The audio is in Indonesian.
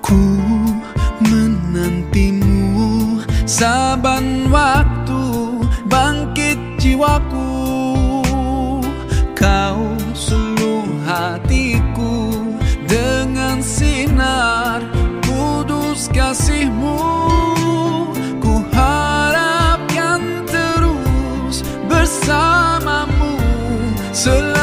Ku menantimu saban waktu, bangkit jiwaku. Kau suluh hatiku dengan sinar kudus kasih-Mu. Ku harapkan terus bersamamu.